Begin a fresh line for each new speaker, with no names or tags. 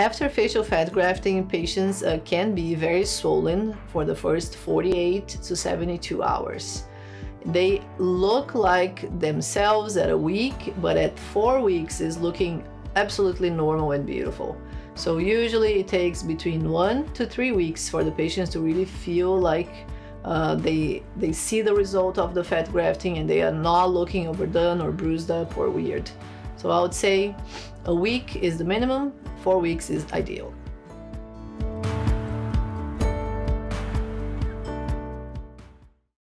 After facial fat grafting, patients can be very swollen for the first 48 to 72 hours. They look like themselves at a week, but at 4 weeks is looking absolutely normal and beautiful. So usually it takes between 1 to 3 weeks for the patients to really feel like they see the result of the fat grafting and they are not looking overdone or bruised up or weird. So I would say a week is the minimum, 4 weeks is ideal.